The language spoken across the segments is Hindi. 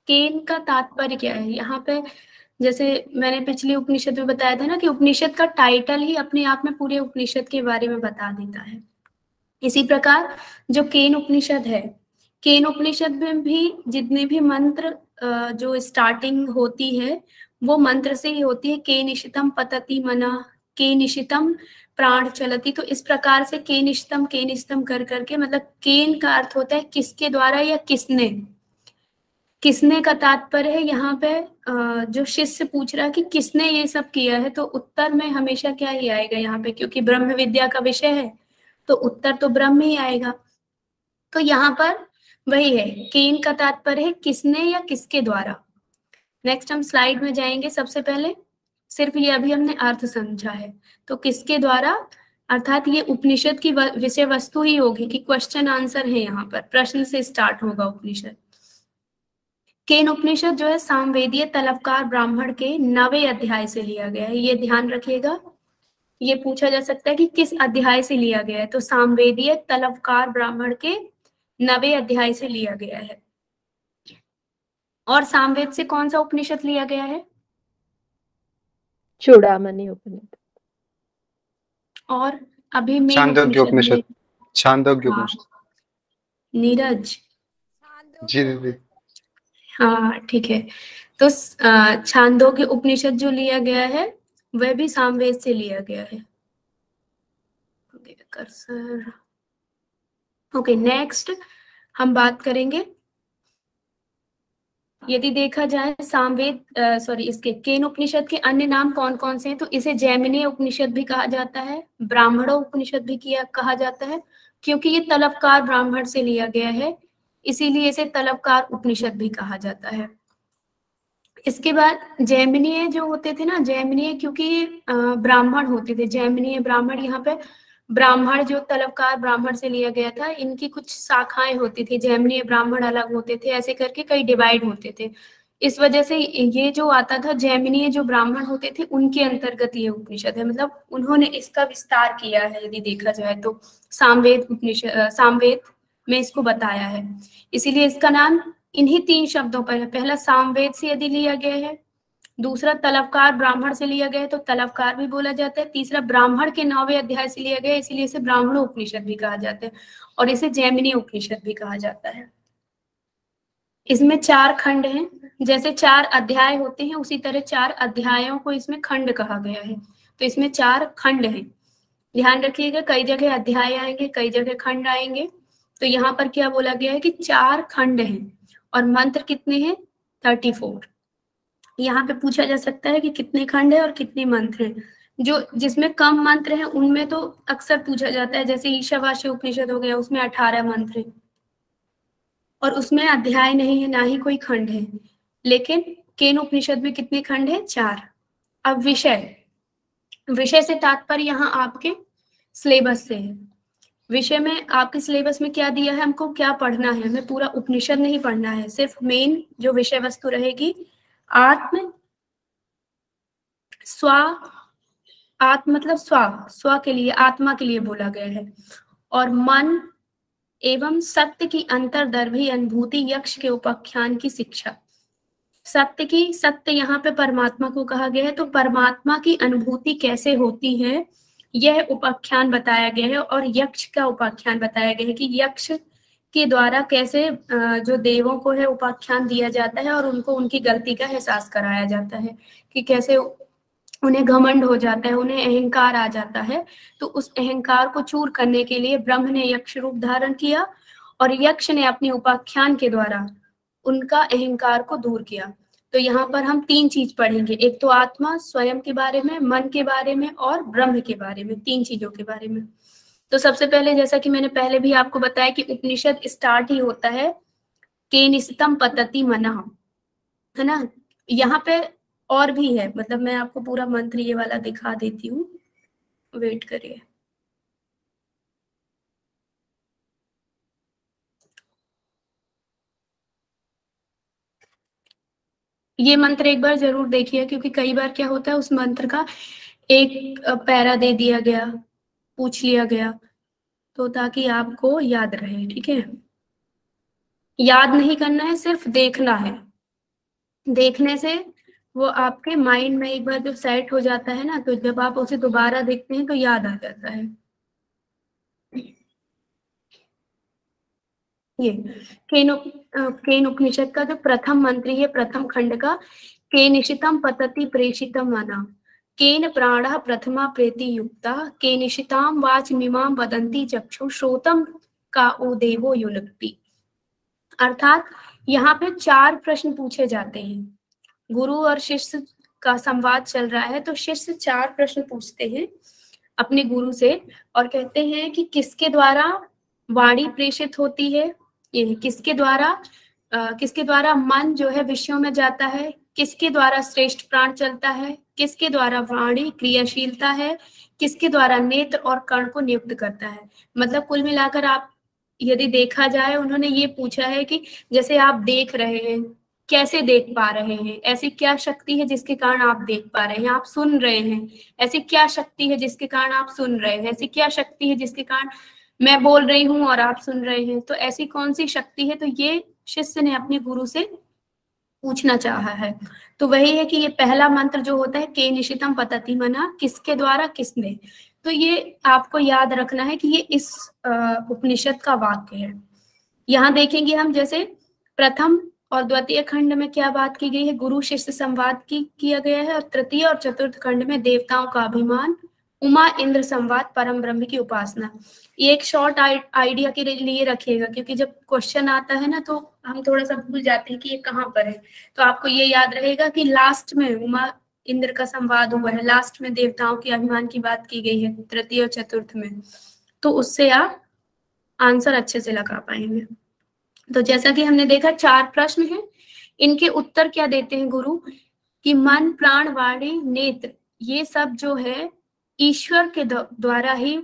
केन का तात्पर्य क्या है यहाँ पे? जैसे मैंने पिछले उपनिषद में बताया था ना कि उपनिषद का टाइटल ही अपने आप में पूरे उपनिषद के बारे में बता देता है। इसी प्रकार जो केन उपनिषद है, केन उपनिषद में भी जितने भी मंत्र जो स्टार्टिंग होती है वो मंत्र से ही होती है। के निशितम पतति मना, के निशितम प्राण चलती। तो इस प्रकार से के निशितम कर करके, मतलब केन का अर्थ होता है किसके द्वारा या किसने। किसने का तात्पर्य है यहाँ पे जो शिष्य पूछ रहा है कि किसने ये सब किया है, तो उत्तर में हमेशा क्या ही आएगा यहाँ पे, क्योंकि ब्रह्म विद्या का विषय है तो उत्तर तो ब्रह्म ही आएगा। तो यहाँ पर वही है, केन का तात्पर्य है किसने या किसके द्वारा। नेक्स्ट हम स्लाइड में जाएंगे। सबसे पहले सिर्फ ये अभी हमने अर्थ समझा है, तो किसके द्वारा अर्थात ये उपनिषद की विषय वस्तु ही होगी कि क्वेश्चन आंसर है, यहाँ पर प्रश्न से स्टार्ट होगा उपनिषद। केन उपनिषद जो है सामवेदीय तलवकार ब्राह्मण के 9वें अध्याय से लिया गया है। ये ध्यान रखिएगा, ये पूछा जा सकता है कि किस अध्याय से लिया गया है, तो सामवेदीय तलवकार ब्राह्मण के 9वें अध्याय से लिया गया है। और सामवेद से कौन सा उपनिषद लिया गया है? चूड़ामणि उपनिषद। और अभी मेन छांदोग्य उपनिषद। छांदोग्य हाँ, उपनिषद। नीरज जी दीदी। हाँ ठीक है। तो छांदोग्य उपनिषद जो लिया गया है वह भी सामवेद से लिया गया है। Cursor okay. नेक्स्ट हम बात करेंगे, यदि देखा जाए सामवेद इसके केन उपनिषद के अन्य नाम कौन कौन से हैं, तो इसे जैमिनीय उपनिषद भी कहा जाता है, ब्राह्मणों उपनिषद भी कहा जाता है, क्योंकि ये तलवकार ब्राह्मण से लिया गया है इसीलिए इसे तलवकार उपनिषद भी कहा जाता है। इसके बाद जैमिनीय जो होते थे ना, जैमिनीय क्योंकि ब्राह्मण होते थे, जैमिनीय ब्राह्मण, यहाँ पे ब्राह्मण जो तलवकार ब्राह्मण से लिया गया था इनकी कुछ शाखाएं होती थी, जैमिनीय ब्राह्मण अलग होते थे, ऐसे करके कई डिवाइड होते थे। इस वजह से ये जो आता था जैमिनीय जो ब्राह्मण होते थे उनके अंतर्गत ये उपनिषद है, मतलब उन्होंने इसका विस्तार किया है यदि देखा जाए तो। सामवेद उपनिषद, सामवेद में इसको बताया है, इसीलिए इसका नाम इन्हीं 3 शब्दों पर है। पहला सामवेद से यदि लिया गया है, दूसरा तलवकार ब्राह्मण से लिया गया है तो तलवकार भी बोला जाता है, तीसरा ब्राह्मण के 9वें अध्याय से लिया गया इसीलिए इसे ब्राह्मण उपनिषद भी कहा जाता है, और इसे जैमिनी उपनिषद भी कहा जाता है। इसमें 4 खंड हैं, जैसे 4 अध्याय होते हैं उसी तरह 4 अध्यायों को इसमें खंड कहा गया है, तो इसमें 4 खंड हैं। ध्यान रखिएगा, कई जगह अध्याय आएंगे कई जगह खंड आएंगे, तो यहाँ पर क्या बोला गया है कि 4 खंड हैं और मंत्र कितने हैं? 34। यहाँ पे पूछा जा सकता है कि कितने खंड है और कितने मंत्र हैं। जो जिसमें कम मंत्र हैं उनमें तो अक्सर पूछा जाता है, जैसे ईशावास्य उपनिषद हो गया उसमें 18 मंत्र हैं और उसमें अध्याय नहीं है ना ही कोई खंड है। लेकिन केन उपनिषद में कितने खंड है? 4। अब विषय से तात्पर्य यहाँ आपके सिलेबस से है। विषय में आपके सिलेबस में क्या दिया है, हमको क्या पढ़ना है, हमें पूरा उपनिषद नहीं पढ़ना है, सिर्फ मेन जो विषय वस्तु रहेगी आत्म स्व, आत्म मतलब स्व के लिए, आत्मा के लिए बोला गया है, और मन एवं सत्य की अंतर्दर्भी अनुभूति यक्ष के उपाख्यान की शिक्षा। सत्य यहाँ पे परमात्मा को कहा गया है, तो परमात्मा की अनुभूति कैसे होती है यह उपाख्यान बताया गया है, और यक्ष का उपाख्यान बताया गया है कि यक्ष के द्वारा कैसे जो देवों को है उपाख्यान दिया जाता है और उनको उनकी गलती का एहसास कराया जाता है कि कैसे उन्हें घमंड हो जाता है, उन्हें अहंकार आ जाता है, तो उस अहंकार को चूर करने के लिए ब्रह्म ने यक्ष रूप धारण किया और यक्ष ने अपने उपाख्यान के द्वारा उनका अहंकार को दूर किया। तो यहाँ पर हम 3 चीज पढ़ेंगे, एक तो आत्मा स्वयं के बारे में, मन के बारे में और ब्रह्म के बारे में, 3 चीजों के बारे में। तो सबसे पहले जैसा कि मैंने पहले भी आपको बताया कि उपनिषद स्टार्ट ही होता है केनिस्तम पतति मनः, है ना। यहाँ पे और भी है, मतलब मैं आपको पूरा मंत्र ये वाला दिखा देती हूँ, वेट करिए। ये मंत्र एक बार जरूर देखिए, क्योंकि कई बार क्या होता है उस मंत्र का एक पैरा दे दिया गया, पूछ लिया गया, तो ताकि आपको याद रहे, ठीक है। याद नहीं करना है, सिर्फ देखना है, देखने से वो आपके माइंड में एक बार जो सेट हो जाता है ना, तो जब आप उसे दोबारा देखते हैं तो याद आ जाता है। ये केन उपनिषद का जो प्रथम मंत्री है, प्रथम खंड का, केनिशितम पतति प्रेषितम मना, केन प्राणः प्रथमा प्रेति युक्ता, केनिशिताम वाच मिमाम वदन्ति चक्षु श्रोतम का ओ देवो युनक्ति। अर्थात यहाँ पे 4 प्रश्न पूछे जाते हैं। गुरु और शिष्य का संवाद चल रहा है, तो शिष्य 4 प्रश्न पूछते हैं अपने गुरु से और कहते हैं कि किसके द्वारा वाणी प्रेषित होती है, ये किसके द्वारा मन जो है विषयों में जाता है, किसके द्वारा श्रेष्ठ प्राण चलता है, किसके द्वारा वाणी क्रियाशीलता है, किसके द्वारा नेत्र और कर्ण को नियुक्त करता है। मतलब कुल मिलाकर आप यदि देखा जाए, उन्होंने ये पूछा है कि जैसे आप देख रहे हैं, कैसे देख पा रहे हैं, ऐसी क्या शक्ति है जिसके कारण आप देख पा रहे हैं। आप सुन रहे हैं, ऐसी क्या शक्ति है जिसके कारण आप सुन रहे हैं। ऐसी क्या शक्ति है जिसके कारण मैं बोल रही हूँ और आप सुन रहे हैं। तो ऐसी कौन सी शक्ति है, तो ये शिष्य ने अपने गुरु से पूछना चाहा है। तो वही है कि ये पहला मंत्र जो होता है, के निशितम पतति मना, किसके द्वारा, किसने। तो ये आपको याद रखना है कि ये इस उपनिषद का वाक्य है। यहाँ देखेंगे हम, जैसे प्रथम और द्वितीय खंड में क्या बात की गई है, गुरु शिष्य संवाद किया गया है, और तृतीय और चतुर्थ खंड में देवताओं का अभिमान, उमा इंद्र संवाद, परम ब्रह्म की उपासना। ये एक शॉर्ट आइडिया के लिए रखिएगा, क्योंकि जब क्वेश्चन आता है ना तो हम थोड़ा सा भूल जाते हैं कि ये कहाँ पर है। तो आपको ये याद रहेगा कि लास्ट में उमा इंद्र का संवाद हुआ है, लास्ट में देवताओं के अभिमान की बात की गई है तृतीय और चतुर्थ में, तो उससे आप आंसर अच्छे से लगा पाएंगे। तो जैसा कि हमने देखा 4 प्रश्न हैं, इनके उत्तर क्या देते हैं गुरु, कि मन प्राण वाणी नेत्र ये सब जो है ईश्वर के द्वारा ही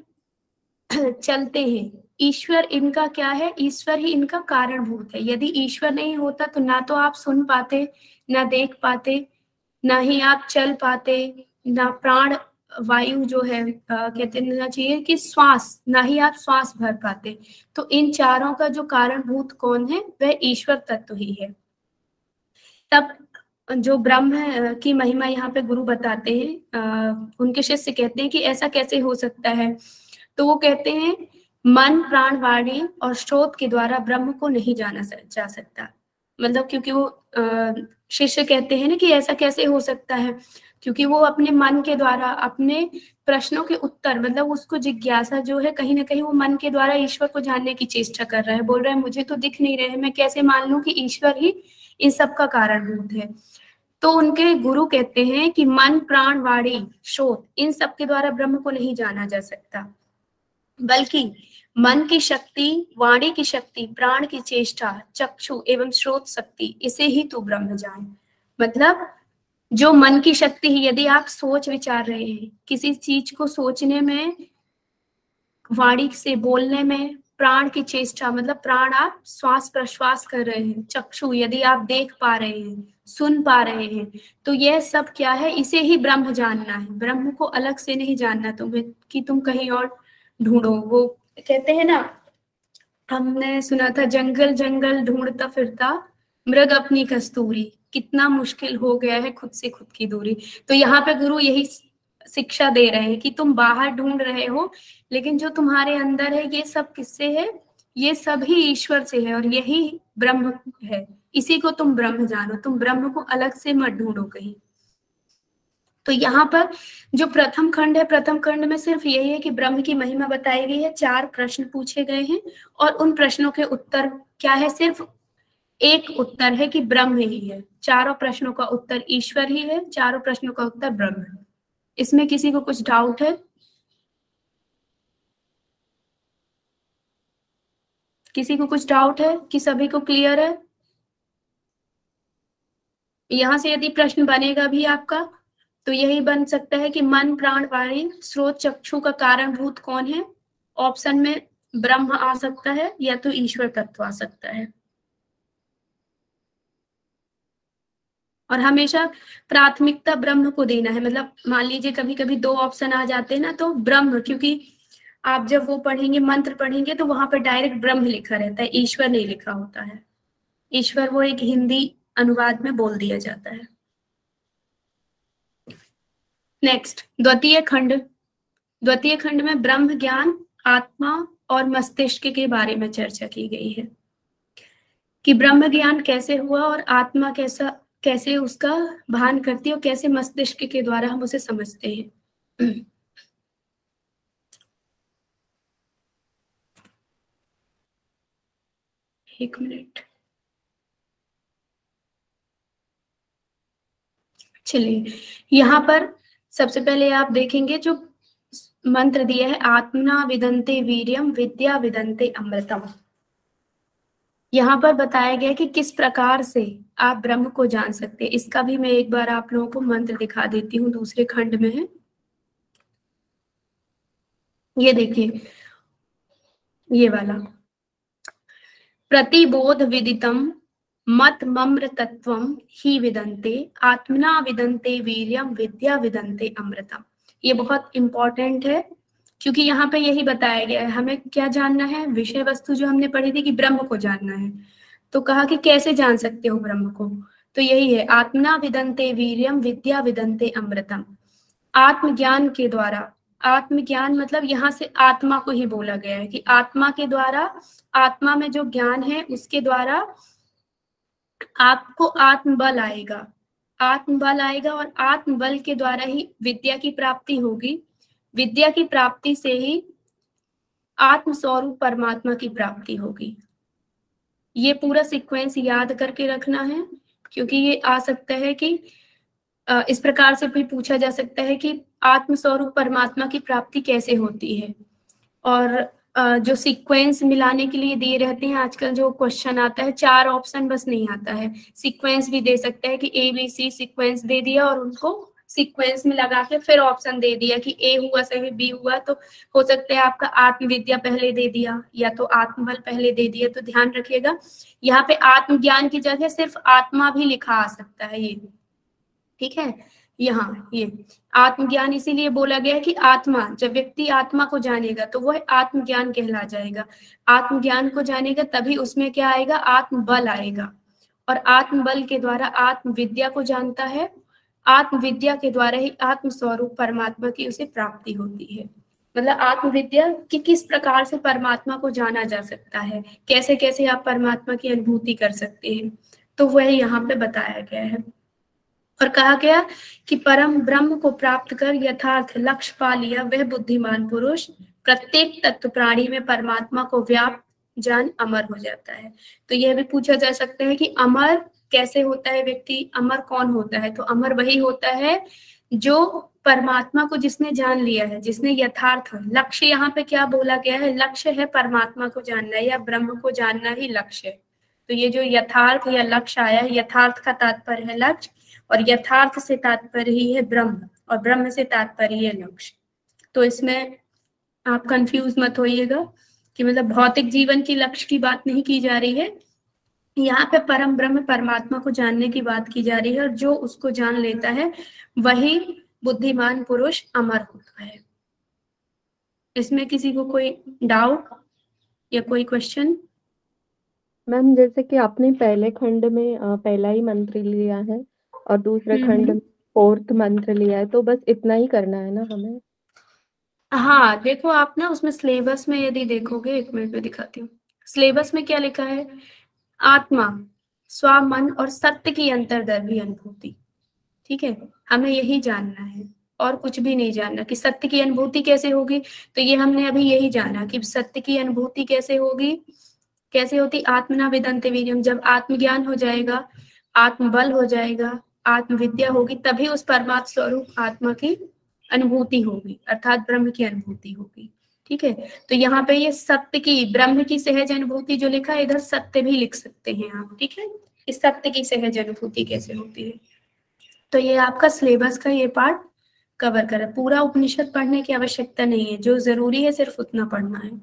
चलते हैं। ईश्वर इनका क्या है, ईश्वर ही इनका कारणभूत है। यदि ईश्वर नहीं होता तो ना तो आप सुन पाते, ना देख पाते, ना ही आप चल पाते, ना प्राण वायु जो है कहते ना चाहिए कि श्वास, ना ही आप श्वास भर पाते। तो इन चारों का जो कारणभूत कौन है, वह ईश्वर तत्व ही है। तब जो ब्रह्म की महिमा यहाँ पे गुरु बताते हैं, उनके शिष्य कहते हैं कि ऐसा कैसे हो सकता है। तो वो कहते हैं मन प्राण वाणी और श्रोत के द्वारा ब्रह्म को नहीं जाना जा सकता। मतलब क्योंकि वो शिष्य कहते हैं ना कि ऐसा कैसे हो सकता है, क्योंकि वो अपने मन के द्वारा अपने प्रश्नों के उत्तर, मतलब उसको जिज्ञासा जो है कहीं ना कहीं वो मन के द्वारा ईश्वर को जानने की चेष्टा कर रहा है। बोल रहा है मुझे तो दिख नहीं रहे, मैं कैसे मान लूं कि ईश्वर ही इन सब का कारणभूत है। तो उनके गुरु कहते हैं कि मन प्राण वाणी श्रोत इन सब के द्वारा ब्रह्म को नहीं जाना जा सकता, बल्कि मन की शक्ति, वाणी की शक्ति, प्राण की चेष्टा, चक्षु एवं श्रोत शक्ति, इसे ही तू ब्रह्म जान। मतलब जो मन की शक्ति है, यदि आप सोच विचार रहे हैं किसी चीज को, सोचने में, वाणी से बोलने में, प्राण की चेष्टा मतलब प्राण आप श्वास प्रश्वास कर रहे हैं, चक्षु यदि आप देख पा रहे हैं, सुन पा रहे हैं, तो यह सब क्या है, इसे ही ब्रह्म जानना है। ब्रह्म को अलग से नहीं जानना तुम्हें कि तुम कहीं और ढूंढो। वो कहते हैं ना, हमने सुना था, जंगल जंगल ढूंढता फिरता मृग अपनी कस्तूरी, कितना मुश्किल हो गया है खुद से खुद की दूरी। तो यहाँ पे गुरु यही शिक्षा दे रहे हैं कि तुम बाहर ढूंढ रहे हो, लेकिन जो तुम्हारे अंदर है ये सब किससे है, ये सब ही ईश्वर से है, और यही ब्रह्म है। इसी को तुम ब्रह्म जानो, तुम ब्रह्म को अलग से मत ढूंढो कहीं। तो यहाँ पर जो प्रथम खंड है, प्रथम खंड में सिर्फ यही है कि ब्रह्म की महिमा बताई गई है, 4 प्रश्न पूछे गए हैं, और उन प्रश्नों के उत्तर क्या है, सिर्फ एक उत्तर है कि ब्रह्म ही है। चारों प्रश्नों का उत्तर ईश्वर ही है, चारों प्रश्नों का उत्तर ब्रह्म है। इसमें किसी को कुछ डाउट है? किसी को कुछ डाउट है कि सभी को क्लियर है? यहां से यदि प्रश्न बनेगा भी आपका, तो यही बन सकता है कि मन प्राण वाणी स्रोत चक्षु का कारणभूत कौन है। ऑप्शन में ब्रह्म आ सकता है या तो ईश्वर तत्व आ सकता है। और हमेशा प्राथमिकता ब्रह्म को देना है। मतलब मान लीजिए कभी कभी 2 ऑप्शन आ जाते हैं ना, तो ब्रह्म, क्योंकि आप जब वो पढ़ेंगे, मंत्र पढ़ेंगे, तो वहां पर डायरेक्ट ब्रह्म लिखा रहता है, ईश्वर नहीं लिखा होता है। ईश्वर वो एक हिंदी अनुवाद में बोल दिया जाता है। नेक्स्ट द्वितीय खंड। द्वितीय खंड में ब्रह्म ज्ञान, आत्मा और मस्तिष्क के बारे में चर्चा की गई है कि ब्रह्म ज्ञान कैसे हुआ और आत्मा कैसे उसका भान करती है और कैसे मस्तिष्क के द्वारा हम उसे समझते हैं। एक मिनट, चलिए यहाँ पर सबसे पहले आप देखेंगे जो मंत्र दिया है, आत्मना विदन्ते वीर्यम विद्या विदन्ते अमृतम। यहाँ पर बताया गया कि किस प्रकार से आप ब्रह्म को जान सकते हैं। इसका भी मैं एक बार आप लोगों को मंत्र दिखा देती हूँ, दूसरे खंड में है। ये देखिए, ये वाला, प्रतिबोध विदितम मत मम्र तत्वम ही विदन्ते आत्मना विदन्ते वीर्यम विद्या विदन्ते अमृतम। ये बहुत इंपॉर्टेंट है क्योंकि यहाँ पे यही बताया गया है हमें क्या जानना है। विषय वस्तु जो हमने पढ़ी थी कि ब्रह्म को जानना है, तो कहा कि कैसे जान सकते हो ब्रह्म को, तो यही है, आत्मना विदन्ते वीर्यम विद्या विदन्ते अमृतम। आत्मज्ञान के द्वारा, आत्मज्ञान मतलब यहाँ से आत्मा को ही बोला गया है कि आत्मा के द्वारा, आत्मा में जो ज्ञान है उसके द्वारा आपको आत्मबल आएगा, आत्मबल आएगा और आत्मबल के द्वारा ही विद्या की प्राप्ति होगी। विद्या की प्राप्ति से ही आत्म स्वरूप परमात्मा की प्राप्ति होगी। ये पूरा सीक्वेंस याद करके रखना है क्योंकि ये आ सकता है कि इस प्रकार से भी पूछा जा सकता है कि आत्म स्वरूप परमात्मा की प्राप्ति कैसे होती है। और जो सीक्वेंस मिलाने के लिए दिए रहते हैं आजकल जो क्वेश्चन आता है, 4 ऑप्शन बस नहीं आता है, सीक्वेंस भी दे सकता है कि ABC सीक्वेंस दे दिया और उनको सीक्वेंस में लगा के फिर ऑप्शन दे दिया कि A हुआ सही, B हुआ, तो हो सकता है आपका आत्मविद्या पहले दे दिया या तो आत्मबल पहले दे दिया। तो ध्यान रखिएगा, यहाँ पे आत्मज्ञान की जगह सिर्फ आत्मा भी लिखा आ सकता है, ये ठीक है। यहाँ ये आत्मज्ञान इसीलिए बोला गया है कि आत्मा, जब व्यक्ति आत्मा को जानेगा तो वह आत्मज्ञान कहला जाएगा। आत्मज्ञान को जानेगा तभी उसमें क्या आएगा, आत्मबल आएगा, और आत्मबल के द्वारा आत्मविद्या को जानता है, आत्मविद्या के द्वारा ही आत्म स्वरूप परमात्मा की उसे प्राप्ति होती है। मतलब आत्मविद्या कि किस प्रकार से परमात्मा को जाना जा सकता है, कैसे कैसे आप परमात्मा की अनुभूति कर सकते हैं, तो वह यहाँ पे बताया गया है। और कहा गया कि परम ब्रह्म को प्राप्त कर यथार्थ लक्ष्य पा लिया वह बुद्धिमान पुरुष प्रत्येक तत्व प्राणी में परमात्मा को व्याप्त जान अमर हो जाता है। तो यह भी पूछा जा सकता है कि अमर कैसे होता है व्यक्ति, अमर कौन होता है, तो अमर वही होता है जो परमात्मा को जिसने जान लिया है, जिसने यथार्थ, लक्ष्य यहाँ पे क्या बोला गया है, लक्ष्य है परमात्मा को जानना या ब्रह्म को जानना ही लक्ष्य है। तो ये जो यथार्थ या लक्ष्य आया है, यथार्थ का तात्पर्य है लक्ष्य और यथार्थ से तात्पर्य ही है ब्रह्म और ब्रह्म से तात्पर्य है लक्ष्य। तो इसमें आप कंफ्यूज मत होइएगा कि मतलब भौतिक जीवन की लक्ष्य की बात नहीं की जा रही है, यहाँ पे परम ब्रह्म परमात्मा को जानने की बात की जा रही है, और जो उसको जान लेता है वही बुद्धिमान पुरुष अमर होता है। इसमें किसी को कोई डाउट या कोई क्वेश्चन? मैम जैसे कि आपने पहले खंड में पहला ही मंत्र लिया है और दूसरे खंड में 4th मंत्र लिया है, तो बस इतना ही करना है ना हमें? हाँ देखो, आप ना उसमें सिलेबस में यदि देखोगे, 1 मिनट में दिखाती हूँ, सिलेबस में क्या लिखा है, आत्मा, स्व, मन और सत्य की अंतर्दर्भी अनुभूति। ठीक है, हमें यही जानना है और कुछ भी नहीं जानना कि सत्य की अनुभूति कैसे होगी। तो ये हमने अभी यही जाना कि सत्य की अनुभूति कैसे होगी, कैसे होती, आत्मना विदन्ते वीर्यम, जब आत्मज्ञान हो जाएगा, आत्मबल हो जाएगा, आत्मविद्या होगी, तभी उस परमात्म स्वरूप आत्मा की अनुभूति होगी, अर्थात ब्रह्म की अनुभूति होगी। ठीक है, तो यहाँ पे ये सत्य की, ब्रह्म की सहज अनुभूति जो लिखा है, इधर सत्य भी लिख सकते हैं आप। ठीक है, इस सत्य की सहज अनुभूति कैसे होती है। तो ये आपका सिलेबस का ये पार्ट कवर करा, पूरा उपनिषद पढ़ने की आवश्यकता नहीं है, जो जरूरी है सिर्फ उतना पढ़ना है।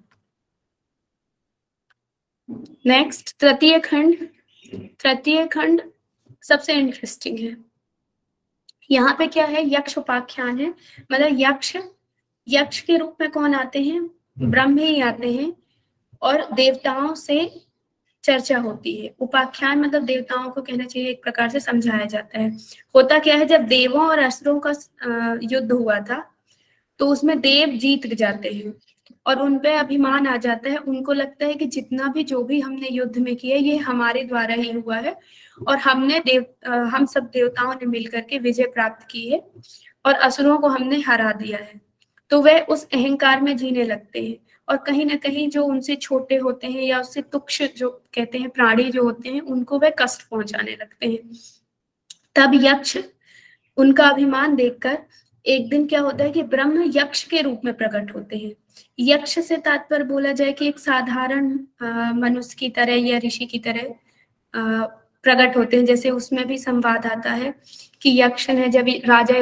नेक्स्ट तृतीय खंड। तृतीय खंड सबसे इंटरेस्टिंग है। यहाँ पे क्या है, यक्ष उपाख्यान है, मतलब यक्ष के रूप में कौन आते हैं, ब्रह्म ही आते हैं, और देवताओं से चर्चा होती है। उपाख्यान मतलब देवताओं को कहना चाहिए, एक प्रकार से समझाया जाता है। होता क्या है, जब देवों और असुरों का युद्ध हुआ था तो उसमें देव जीत जाते हैं और उन पे अभिमान आ जाता है। उनको लगता है कि जितना भी जो भी हमने युद्ध में किया ये हमारे द्वारा ही हुआ है और हम सब देवताओं ने मिलकर के विजय प्राप्त की है और असुरों को हमने हरा दिया है। तो वे उस अहंकार में जीने लगते हैं और कहीं ना कहीं जो उनसे छोटे होते हैं या उससे तुच्छ जो कहते हैं प्राणी जो होते हैं उनको वे कष्ट पहुंचाने लगते हैं। तब यक्ष उनका अभिमान देखकर एक दिन क्या होता है कि ब्रह्म यक्ष के रूप में प्रकट होते हैं। यक्ष से तात्पर्य बोला जाए कि एक साधारण मनुष्य की तरह या ऋषि की तरह प्रकट होते हैं। जैसे उसमें भी संवाद आता है कि यक्ष ने जब राजा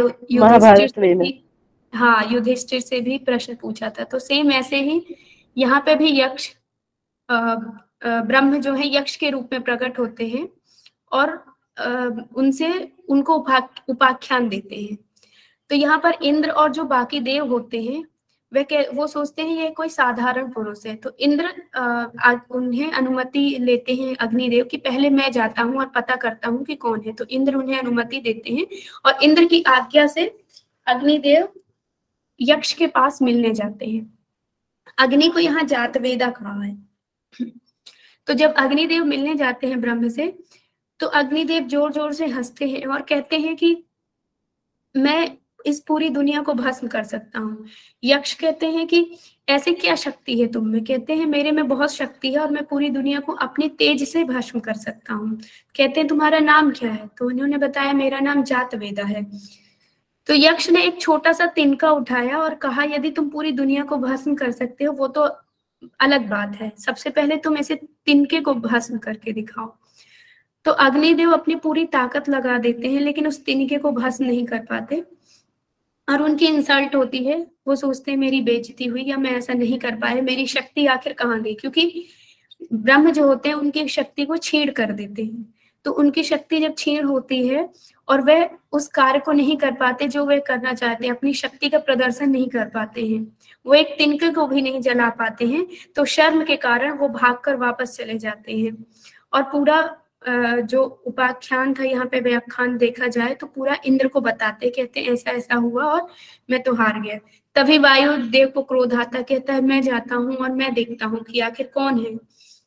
युधिष्ठिर से भी प्रश्न पूछा था, तो सेम ऐसे ही यहाँ पे भी यक्ष ब्रह्म जो है यक्ष के रूप में प्रकट होते हैं और उनको उपाख्यान देते हैं। तो यहाँ पर इंद्र और जो बाकी देव होते हैं वो सोचते हैं ये कोई साधारण पुरुष है, तो इंद्र उन्हें अनुमति लेते हैं अग्निदेव की पहले मैं जाता हूँ और पता करता हूँ कि कौन है। तो इंद्र उन्हें अनुमति देते हैं और इंद्र की आज्ञा से अग्निदेव यक्ष के पास मिलने जाते हैं। अग्नि को यहाँ जातवेदा कहा है। तो जब अग्निदेव मिलने जाते हैं ब्रह्म से तो अग्निदेव जोर जोर से हंसते हैं और कहते हैं कि मैं इस पूरी दुनिया को भस्म कर सकता हूँ। यक्ष कहते हैं कि ऐसे क्या शक्ति है तुम में? कहते हैं मेरे में बहुत शक्ति है और मैं पूरी दुनिया को अपने तेज से भस्म कर सकता हूँ। कहते हैं तुम्हारा नाम क्या है? तो उन्होंने बताया मेरा नाम जातवेदा है। तो यक्ष ने एक छोटा सा तिनका उठाया और कहा यदि तुम पूरी दुनिया को भस्म कर सकते हो वो तो अलग बात है, सबसे पहले तुम ऐसे तिनके को भस्म करके दिखाओ। तो अग्निदेव अपनी पूरी ताकत लगा देते हैं लेकिन उस तिनके को भस्म नहीं कर पाते और उनकी इंसल्ट होती है। वो सोचते हैं मेरी बेइज्जती हुई या मैं ऐसा नहीं कर पाए, मेरी शक्ति आखिर कहाँ गई? क्योंकि ब्रह्म जो होते हैं उनकी शक्ति को छीण कर देते हैं। तो उनकी शक्ति जब छीण होती है और वह उस कार्य को नहीं कर पाते जो वे करना चाहते हैं, अपनी शक्ति का प्रदर्शन नहीं कर पाते हैं, वो एक तिनके को भी नहीं जला पाते हैं, तो शर्म के कारण वो भागकर वापस चले जाते हैं। और पूरा जो उपाख्यान था यहाँ पे व्याख्यान देखा जाए तो पूरा इंद्र को बताते, कहते हैं ऐसा ऐसा हुआ और मैं तो हार गया। तभी वायु देव को क्रोध आता, कहता है मैं जाता हूँ और मैं देखता हूँ कि आखिर कौन है।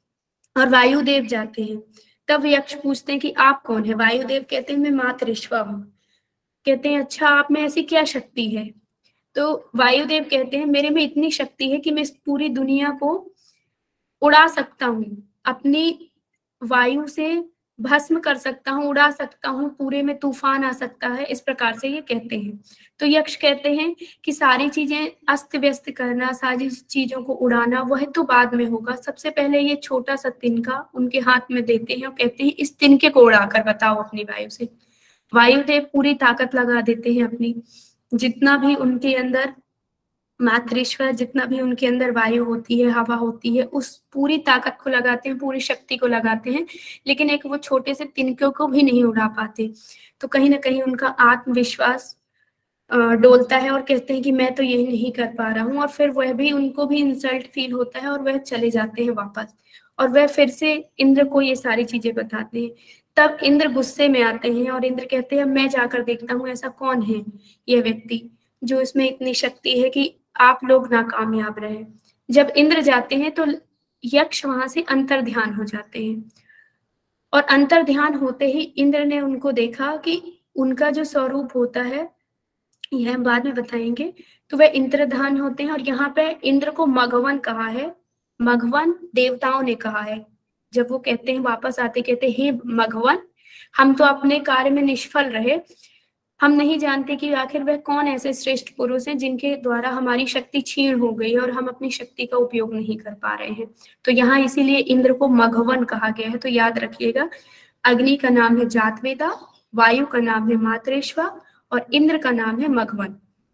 और वायुदेव जाते हैं। तब यक्ष पूछते हैं कि आप कौन है? वायुदेव कहते हैं मैं मातृश्वा हूँ। कहते हैं अच्छा आप में ऐसी क्या शक्ति है? तो वायुदेव कहते हैं मेरे में इतनी शक्ति है कि मैं इस पूरी दुनिया को उड़ा सकता हूँ, अपनी वायु से भस्म कर सकता हूँ, उड़ा सकता हूँ, पूरे में तूफान आ सकता है, इस प्रकार से ये कहते हैं। तो यक्ष कहते हैं कि सारी चीजें अस्त व्यस्त करना, सारी चीजों को उड़ाना वह तो बाद में होगा, सबसे पहले ये छोटा सा तिनका उनके हाथ में देते हैं और कहते हैं इस तिनके को उड़ाकर बताओ अपनी वायु से। वायुदेव पूरी ताकत लगा देते हैं अपनी, जितना भी उनके अंदर मातृश्वर, जितना भी उनके अंदर वायु होती है, हवा होती है, उस पूरी ताकत को लगाते हैं, पूरी शक्ति को लगाते हैं, लेकिन एक वो छोटे से तिनके को भी नहीं उड़ा पाते। तो कहीं ना कहीं उनका आत्मविश्वास डोलता है और कहते हैं कि मैं तो यही नहीं कर पा रहा हूँ। और फिर वह भी, उनको भी इंसल्ट फील होता है और वह चले जाते हैं वापस और वह फिर से इंद्र को ये सारी चीजें बताते हैं। तब इंद्र गुस्से में आते हैं और इंद्र कहते हैं मैं जाकर देखता हूँ ऐसा कौन है ये व्यक्ति जो इसमें इतनी शक्ति है कि आप लोग नाकामयाब रहे। जब इंद्र जाते हैं तो यक्ष वहां से अंतर ध्यान हो जाते हैं और अंतर ध्यान होते ही इंद्र ने उनको देखा कि उनका जो स्वरूप होता है यह हम बाद में बताएंगे, तो वह इंद्रधान होते हैं। और यहाँ पे इंद्र को मघवन कहा है, मघवन देवताओं ने कहा है। जब वो कहते हैं वापस आते कहते हैं हे मघवन, हम तो अपने कार्य में निष्फल रहे, हम नहीं जानते कि आखिर वह कौन ऐसे श्रेष्ठ पुरुष हैं जिनके द्वारा हमारी शक्ति छीण हो गई है और हम अपनी शक्ति का उपयोग नहीं कर पा रहे हैं। तो यहाँ इसीलिए इंद्र को मघवन कहा गया है। तो याद रखिएगा, अग्नि का नाम है जातवेदा, वायु का नाम है मातृश्वा और इंद्र का नाम है मघवन।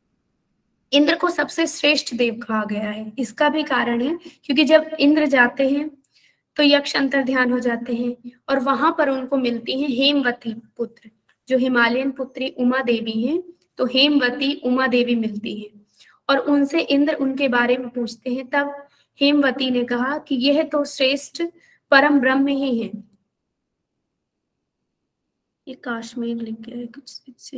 इंद्र को सबसे श्रेष्ठ देव कहा गया है। इसका भी कारण है क्योंकि जब इंद्र जाते हैं तो यक्ष अंतर ध्यान हो जाते हैं और वहां पर उनको मिलती है हेमवती पुत्र, जो हिमालयन पुत्री उमा देवी हैं। तो हेमवती उमा देवी मिलती है और उनसे इंद्र उनके बारे में पूछते हैं। तब हेमवती ने कहा कि यह तो श्रेष्ठ परम ब्रह्म ही है। ये काश्मीर लिख गया है कुछ से।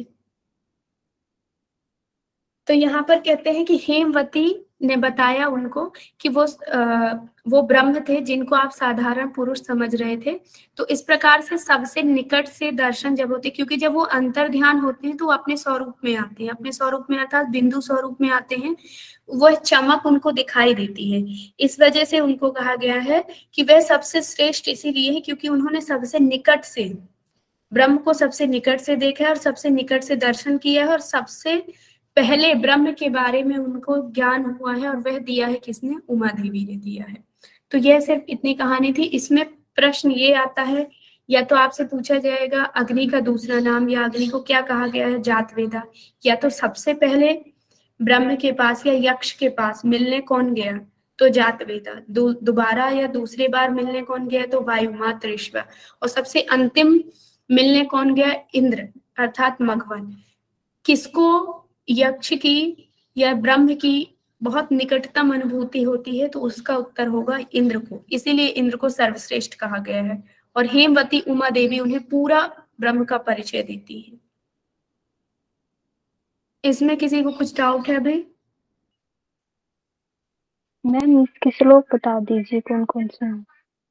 तो यहाँ पर कहते हैं कि हेमवती ने बताया उनको कि वो ब्रह्म थे जिनको आप साधारण पुरुष समझ रहे थे। तो इस प्रकार से सबसे निकट से दर्शन जब होते, क्योंकि जब वो अंतर ध्यान होते हैं तो वो अपने स्वरूप में आते हैं, अपने स्वरूप में अर्थात बिंदु स्वरूप में आते हैं, वह चमक उनको दिखाई देती है। इस वजह से उनको कहा गया है कि वह सबसे श्रेष्ठ इसीलिए है क्योंकि उन्होंने सबसे निकट से ब्रह्म को सबसे निकट से देखा है और सबसे निकट से दर्शन किया है, और सबसे पहले ब्रह्म के बारे में उनको ज्ञान हुआ है, और वह दिया है किसने? उमा देवी ने दिया है। तो यह सिर्फ इतनी कहानी थी। इसमें प्रश्न ये आता है, या तो आपसे पूछा जाएगा अग्नि का दूसरा नाम, या अग्नि को क्या कहा गया है? जातवेदा। या तो सबसे पहले ब्रह्म के पास या यक्ष के पास मिलने कौन गया? तो जातवेदा। दोबारा या दूसरी बार मिलने कौन गया? तो वायुमात्र ईश्वर। और सबसे अंतिम मिलने कौन गया? इंद्र अर्थात मघवन। किसको यक्ष की या ब्रह्म की बहुत निकटतम अनुभूति होती है? तो उसका उत्तर होगा इंद्र को, इसीलिए इंद्र को सर्वश्रेष्ठ कहा गया है। और हेमवती उमा देवी उन्हें पूरा ब्रह्म का परिचय देती है। इसमें किसी को कुछ डाउट है भाई? मैम इसके श्लोक बता दीजिए कौन कौन से हैं।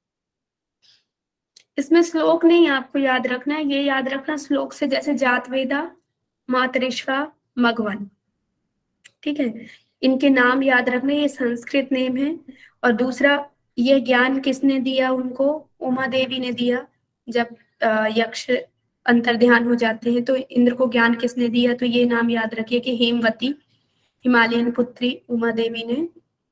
इसमें श्लोक नहीं आपको याद रखना है, ये याद रखना श्लोक से, जैसे जातवेदा, मातरिश्वा, मघवन, ठीक है, इनके नाम याद रखने, ये संस्कृत नेम है। और दूसरा, ये ज्ञान किसने दिया उनको? उमा देवी ने दिया। जब यक्ष अंतर ध्यान हो जाते हैं तो इंद्र को ज्ञान किसने दिया? तो ये नाम याद रखिए कि हेमवती, हिमालयन पुत्री उमा देवी ने।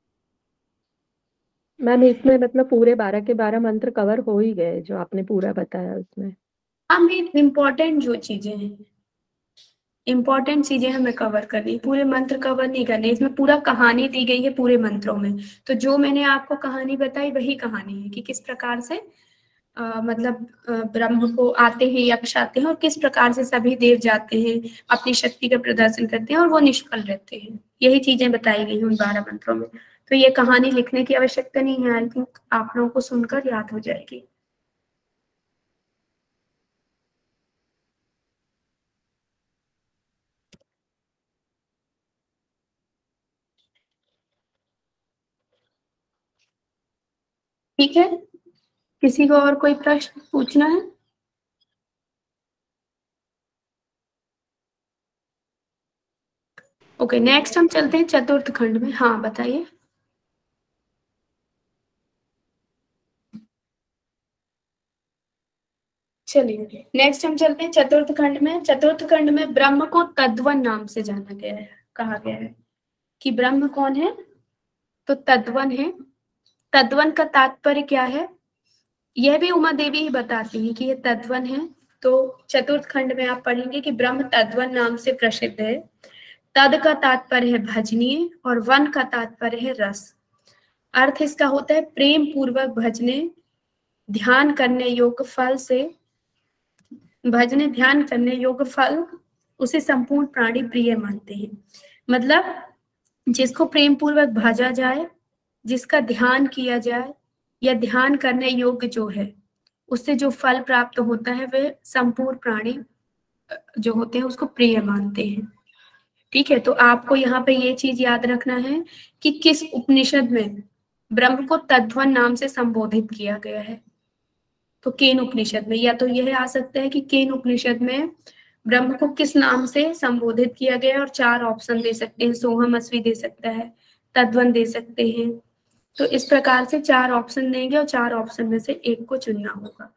मैम इसमें मतलब पूरे 12 के 12 मंत्र कवर हो ही गए जो आपने पूरा बताया उसमें। हम इम्पोर्टेंट जो चीजें हैं, इम्पोर्टेंट चीजें हमें कवर करनी, पूरे मंत्र कवर नहीं करने। इसमें पूरा कहानी दी गई है पूरे मंत्रों में। तो जो मैंने आपको कहानी बताई वही कहानी है कि किस प्रकार से मतलब ब्रह्म को आते हैं, यक्ष आते हैं, और किस प्रकार से सभी देव जाते हैं, अपनी शक्ति का प्रदर्शन करते हैं और वो निष्फल रहते हैं। यही चीजें बताई गई हैं उन 12 मंत्रों में। तो ये कहानी लिखने की आवश्यकता नहीं है, आई थिंक आप लोगों को सुनकर याद हो जाएगी। ठीक है, किसी को और कोई प्रश्न पूछना है? ओके, नेक्स्ट हम चलते हैं चतुर्थ खंड में। हाँ बताइए। चलिए नेक्स्ट हम चलते हैं चतुर्थ खंड में। चतुर्थ खंड में ब्रह्म को तद्वन नाम से जाना गया है, कहा गया है कि ब्रह्म कौन है? तो तद्वन है। तद्वन का तात्पर्य क्या है? यह भी उमा देवी ही बताती है कि यह तद्वन है। तो चतुर्थ खंड में आप पढ़ेंगे कि ब्रह्म तद्वन नाम से प्रसिद्ध है। तद का तात्पर्य है भजनीय और वन का तात्पर्य है रस। अर्थ इसका होता है प्रेम पूर्वक भजने, ध्यान करने योग्य फल से, भजने ध्यान करने योग्य फल उसे संपूर्ण प्राणी प्रिय मानते हैं। मतलब जिसको प्रेम पूर्वक भजा जाए, जिसका ध्यान किया जाए, या ध्यान करने योग्य जो है, उससे जो फल प्राप्त होता है वह संपूर्ण प्राणी जो होते हैं उसको प्रिय मानते हैं। ठीक है, तो आपको यहाँ पे ये चीज याद रखना है कि किस उपनिषद में ब्रह्म को तद्वन नाम से संबोधित किया गया है। तो केन उपनिषद में, या तो यह आ सकता है कि केन उपनिषद में ब्रह्म को किस नाम से संबोधित किया गया है, और 4 ऑप्शन दे सकते हैं। सोहम अस्वी दे सकता है, तद्वन दे सकते हैं। तो इस प्रकार से 4 ऑप्शन देंगे और 4 ऑप्शन में से एक को चुनना होगा।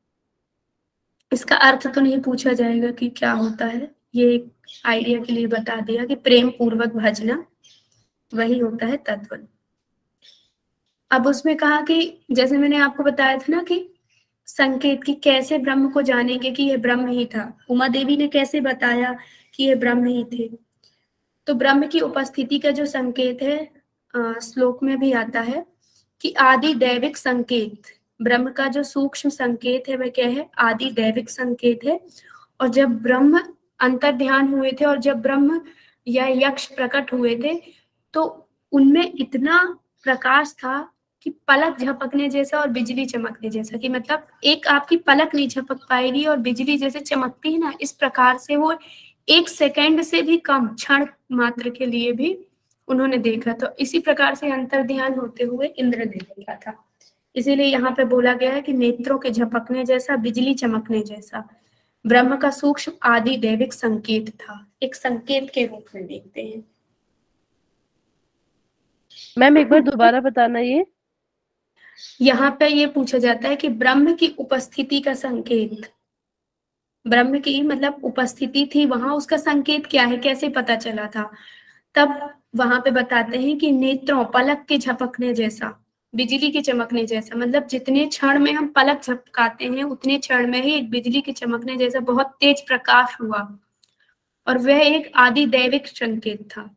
इसका अर्थ तो नहीं पूछा जाएगा कि क्या होता है, ये एक आइडिया के लिए बता दिया कि प्रेम पूर्वक भजना वही होता है तद्वन। अब उसमें कहा कि जैसे मैंने आपको बताया था ना कि संकेत की कैसे ब्रह्म को जानेंगे कि यह ब्रह्म ही था, उमा देवी ने कैसे बताया कि यह ब्रह्म ही थे। तो ब्रह्म की उपस्थिति का जो संकेत है, श्लोक में भी आता है कि आदि दैविक संकेत, ब्रह्म का जो सूक्ष्म संकेत है वह क्या है? आदि दैविक संकेत है। और जब ब्रह्म अंतर ध्यान हुए थे और जब ब्रह्म या यक्ष प्रकट हुए थे तो उनमें इतना प्रकाश था कि पलक झपकने जैसा और बिजली चमकने जैसा, कि मतलब एक आपकी पलक नहीं झपक पाएगी और बिजली जैसे चमकती है ना, इस प्रकार से वो 1 सेकंड से भी कम क्षण मात्र के लिए भी उन्होंने देखा। तो इसी प्रकार से अंतर्ध्यान होते हुए इंद्र ने देखा था। इसीलिए यहाँ पे बोला गया है कि नेत्रों के झपकने जैसा, बिजली चमकने जैसा ब्रह्म का सूक्ष्म आदि दैविक संकेत था। एक संकेत के रूप में देखते हैं। मैम एक बार दोबारा बताना ये। यहाँ पे ये पूछा जाता है कि ब्रह्म की उपस्थिति का संकेत, ब्रह्म की मतलब उपस्थिति थी वहां, उसका संकेत क्या है, कैसे पता चला था। तब वहां पे बताते हैं कि नेत्रों, पलक के झपकने जैसा, बिजली के चमकने जैसा, मतलब जितने क्षण में हम पलक झपकाते हैं उतने क्षण में ही एक बिजली के चमकने जैसा बहुत तेज प्रकाश हुआ, और वह एक आदि दैविक संकेत था।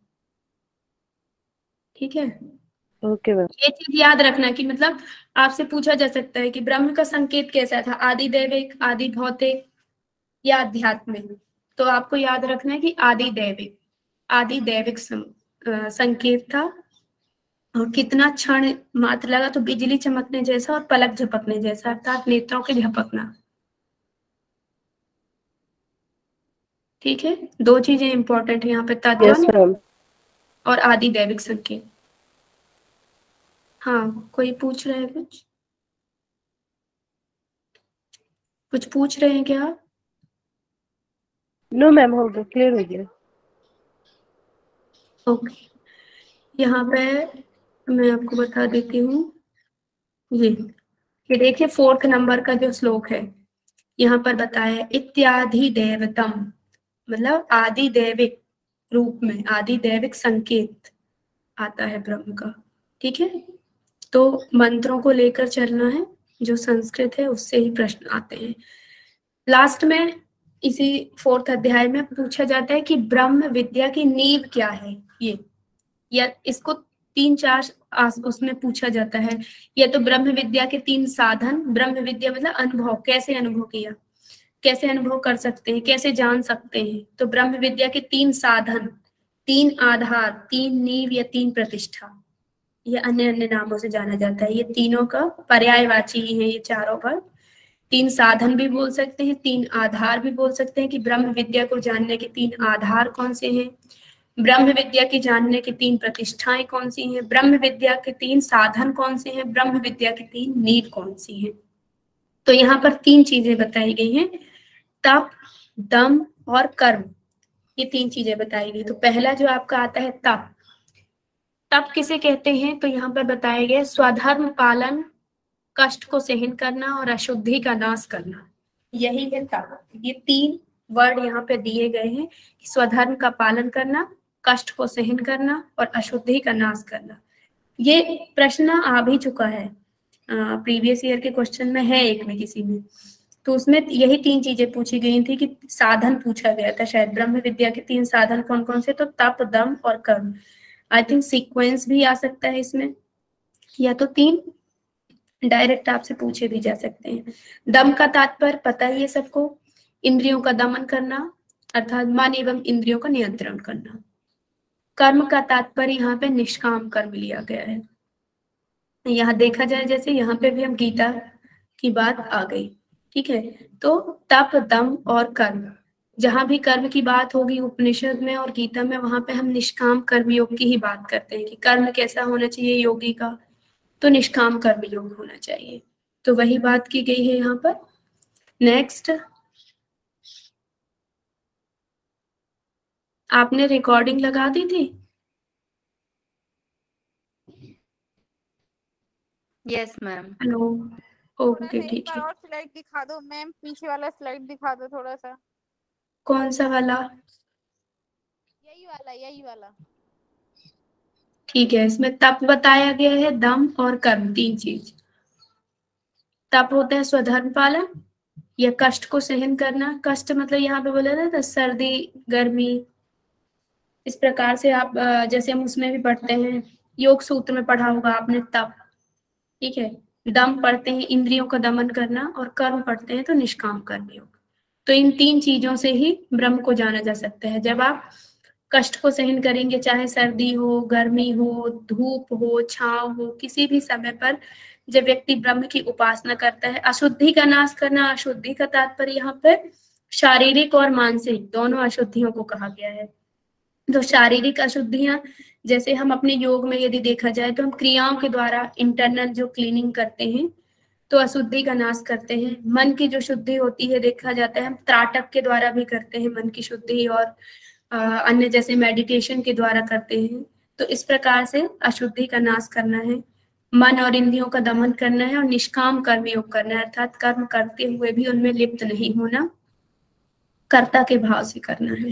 ठीक है, ओके मैम। ये चीज याद रखना कि मतलब आपसे पूछा जा सकता है कि ब्रह्म का संकेत कैसा था, आदि दैविक, आदि भौतिक या आध्यात्मिक। तो आपको याद रखना है कि आदि दैविक, आदि दैविक संकेत था। और कितना क्षण मात्र लगा, तो बिजली चमकने जैसा और पलक झपकने जैसा, अर्थात नेत्रों के झपकना। ठीक है, 2 चीजें इंपॉर्टेंट है यहाँ पे, यस तत्व मैम। और आदि दैविक संकेत। हाँ, कोई पूछ रहे हैं कुछ पूछ रहे हैं क्या आप? नो मैम, हो गया, क्लियर हो गया। ओके, यहाँ पे मैं आपको बता देती हूँ। ये देखिए 4th नंबर का जो श्लोक है, यहाँ पर बताया इत्यादि देवतम, मतलब आदि दैविक रूप में, आदि दैविक संकेत आता है ब्रह्म का। ठीक है, तो मंत्रों को लेकर चलना है, जो संस्कृत है उससे ही प्रश्न आते हैं। लास्ट में इसी 4th अध्याय में पूछा जाता है कि ब्रह्म विद्या की नींव क्या है, ये, या इसको 3-4 उसमें पूछा जाता है। या तो ब्रह्म विद्या के 3 साधन, ब्रह्म विद्या मतलब अनुभव, कैसे अनुभव किया, कैसे अनुभव कर सकते हैं, कैसे जान सकते हैं। तो ब्रह्म विद्या के 3 साधन, 3 आधार, 3 नींव या 3 प्रतिष्ठा, ये अन्य अन्य नामों से जाना जाता है। ये तीनों का पर्यायवाची ही है ये चारों पर। 3 साधन भी बोल सकते हैं, 3 आधार भी बोल सकते हैं कि ब्रह्म विद्या को जानने के 3 आधार कौन से हैं, ब्रह्म विद्या की जानने की 3 प्रतिष्ठाएं कौन सी हैं, ब्रह्म विद्या के 3 साधन कौन से हैं, ब्रह्म विद्या की 3 नींव कौन सी हैं। तो यहाँ पर 3 चीजें बताई गई हैं, तप, दम और कर्म, ये 3 चीजें बताई गई। तो पहला जो आपका आता है तप, तप किसे कहते हैं, तो यहाँ पर बताया गया स्वधर्म पालन, कष्ट को सहन करना और अशुद्धि का नाश करना, यही है तप। ये 3 वर्ड यहाँ पे दिए गए हैं, स्वधर्म का पालन करना, कष्ट को सहन करना और अशुद्धि का नाश करना। ये प्रश्न आ भी चुका है, प्रीवियस ईयर के क्वेश्चन में है एक में किसी में, तो उसमें यही 3 चीजें पूछी गई थी कि साधन पूछा गया था शायद, ब्रह्म विद्या के 3 साधन कौन कौन से, तो तप, दम और कर्म। आई थिंक सीक्वेंस भी आ सकता है इसमें, या तो 3 डायरेक्ट आपसे पूछे भी जा सकते हैं। दम का तात्पर्य पता ही है सबको, इंद्रियों का दमन करना, अर्थात मन एवं इंद्रियों का नियंत्रण करना। कर्म का तात्पर्य यहाँ पे निष्काम कर्म लिया गया है। यहाँ देखा जाए जैसे यहाँ पे भी हम गीता की बात आ गई। ठीक है, तो तप, दम और कर्म, जहां भी कर्म की बात होगी उपनिषद में और गीता में, वहां पे हम निष्काम कर्म योग की ही बात करते हैं कि कर्म कैसा होना चाहिए योगी का, तो निष्काम कर्म योग होना चाहिए। तो वही बात की गई है यहाँ पर। नेक्स्ट, आपने रिकॉर्डिंग लगा दी थी? Yes ma'am. हेलो, ओके ठीक है। और स्लाइड दिखा दो मैम, पीछे वाला स्लाइड दिखा दो थोड़ा सा। कौन सा वाला? यही वाला। ठीक है, इसमें तप बताया गया है, दम और कर्म, 3 चीज। तप होता है स्वधर्म पालन या कष्ट को सहन करना। कष्ट मतलब यहाँ पे बोला था सर्दी, गर्मी, इस प्रकार से आप जैसे हम उसमें भी पढ़ते हैं, योग सूत्र में पढ़ा होगा आपने तप। ठीक है, दम पढ़ते हैं इंद्रियों का दमन करना, और कर्म पढ़ते हैं तो निष्काम कर्म योग। तो इन 3 चीजों से ही ब्रह्म को जाना जा सकता है। जब आप कष्ट को सहन करेंगे, चाहे सर्दी हो, गर्मी हो, धूप हो, छांव हो, किसी भी समय पर जब व्यक्ति ब्रह्म की उपासना करता है। अशुद्धि का नाश करना, अशुद्धि का तात्पर्य यहाँ पर शारीरिक और मानसिक दोनों अशुद्धियों को कहा गया है। तो शारीरिक अशुद्धियां, जैसे हम अपने योग में यदि देखा जाए तो हम क्रियाओं के द्वारा इंटरनल जो क्लीनिंग करते हैं तो अशुद्धि का नाश करते हैं। मन की जो शुद्धि होती है, देखा जाता है हम त्राटक के द्वारा भी करते हैं मन की शुद्धि, और अन्य जैसे मेडिटेशन के द्वारा करते हैं। तो इस प्रकार से अशुद्धि का नाश करना है, मन और इंद्रियों का दमन करना है, और निष्काम कर्म योग करना है, अर्थात कर्म करते हुए भी उनमें लिप्त नहीं होना, कर्ता के भाव से करना है।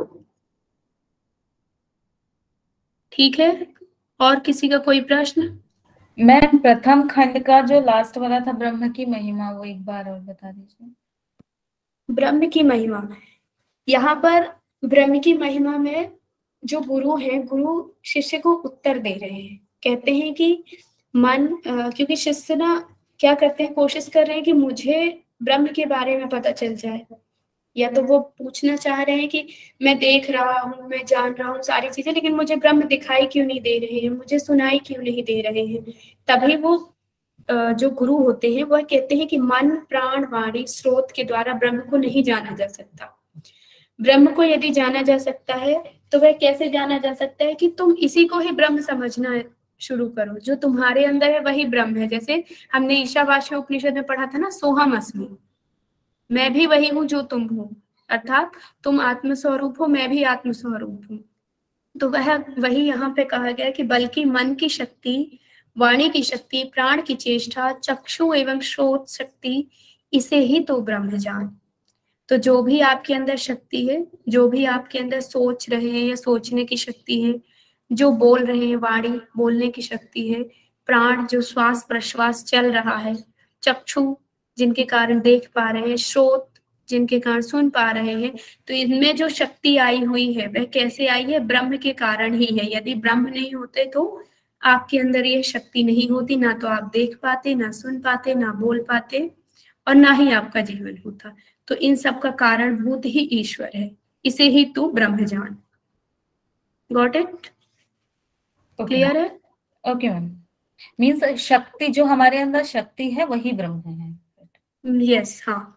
ठीक है, और किसी का कोई प्रश्न? मैम प्रथम खंड का जो लास्ट वाला था ब्रह्म की महिमा, वो एक बार और बता दीजिए। ब्रह्म की महिमा, यहाँ पर ब्रह्म की महिमा में जो गुरु हैं, गुरु शिष्य को उत्तर दे रहे हैं। कहते हैं कि मन, क्योंकि शिष्य ना क्या करते हैं, कोशिश कर रहे हैं कि मुझे ब्रह्म के बारे में पता चल जाए, या तो वो पूछना चाह रहे हैं कि मैं देख रहा हूँ, मैं जान रहा हूँ सारी चीजें, लेकिन मुझे ब्रह्म दिखाई क्यों नहीं दे रहे हैं, मुझे सुनाई क्यों नहीं दे रहे हैं। तभी वो जो गुरु होते हैं वह कहते हैं कि मन, प्राण, वाणी, स्रोत के द्वारा ब्रह्म को नहीं जाना जा सकता। ब्रह्म को यदि जाना जा सकता है तो वह कैसे जाना जा सकता है कि तुम इसी को ही ब्रह्म समझना शुरू करो, जो तुम्हारे अंदर है वही ब्रह्म है। जैसे हमने ईशावास्य उपनिषद में पढ़ा था ना, सोहम अस्मि, मैं भी वही हूँ जो तुम हो, अर्थात तुम आत्मस्वरूप हो, मैं भी आत्मस्वरूप हूँ। तो वही यहाँ पे कहा गया कि बल्कि मन की शक्ति, वाणी की शक्ति, प्राण की चेष्टा, चक्षु एवं श्रोत शक्ति, इसे ही तो ब्रह्म जान। तो जो भी आपके अंदर शक्ति है, जो भी आपके अंदर सोच रहे हैं या सोचने की शक्ति है, जो बोल रहे हैं वाणी बोलने की शक्ति है, प्राण जो श्वास प्रश्वास चल रहा है, चक्षु जिनके कारण देख पा रहे हैं, श्रोत जिनके कारण सुन पा रहे हैं, तो इनमें जो शक्ति आई हुई है वह कैसे आई है? ब्रह्म के कारण ही है। यदि ब्रह्म नहीं होते तो आपके अंदर ये शक्ति नहीं होती, ना तो आप देख पाते, ना सुन पाते, ना बोल पाते, और ना ही आपका जीवन होता। तो इन सब का कारणभूत ही ईश्वर है, इसे ही तू ब्रह्म जान। Got it? क्लियर है? ओके मैम, मीन्स शक्ति, जो हमारे अंदर शक्ति है वही ब्रह्म है। यस, हाँ।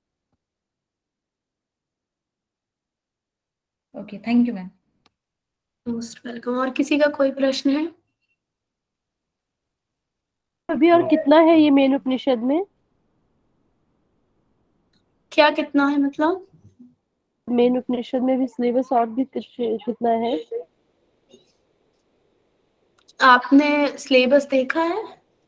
Okay, thank you ma'am. Most welcome. और किसी का कोई प्रश्न है? अभी और कितना है ये मेन उपनिषद में? क्या कितना है मतलब? मेन उपनिषद में भी सिलेबस और भी कितना है? आपने सिलेबस देखा है?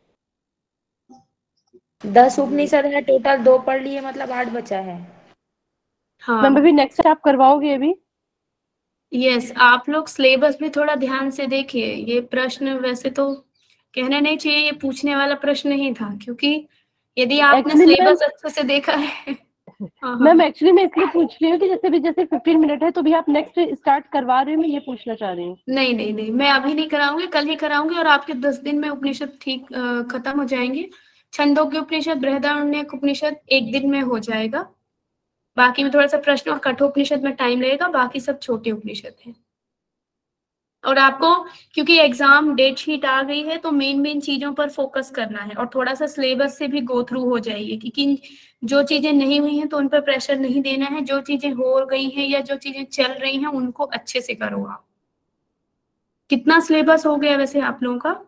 10 उपनिषद है टोटल, 2 पढ़ लिए, मतलब 8 बचा है। हाँ मैम अभी नेक्स्ट आप करवाओगे अभी? यस, आप लोग सिलेबस भी थोड़ा ध्यान से देखिए। ये प्रश्न वैसे तो कहना नहीं चाहिए, ये पूछने वाला प्रश्न ही था, क्योंकि यदि आपने सिलेबस अच्छे से देखा है। मैम एक्चुअली मैं इसलिए पूछ रही हूँ कि जैसे 15 मिनट है तो भी आप नेक्स्ट स्टार्ट करवा रहे हो, मैं ये पूछना चाह रही हूँ। नहीं नहीं नहीं, मैं अभी नहीं कराऊंगी, कल ही कराऊंगी, और आपके 10 दिन में उपनिषद ठीक खत्म हो जाएंगे। छंदोग्य उपनिषद, बृहदारण्यक उपनिषद 1 दिन में हो जाएगा। बाकी में थोड़ा सा प्रश्न और कठोपनिषद में टाइम लगेगा, बाकी सब छोटे उपनिषद हैं। और आपको क्योंकि एग्जाम डेट शीट आ गई है तो मेन चीजों पर फोकस करना है, और थोड़ा सा सिलेबस से भी गो थ्रू हो जाइए, क्योंकि जो चीजें नहीं हुई हैं तो उन पर प्रेशर नहीं देना है, जो चीजें हो गई हैं या जो चीजें चल रही हैं उनको अच्छे से करो आप। कितना सिलेबस हो गया वैसे आप लोगों का?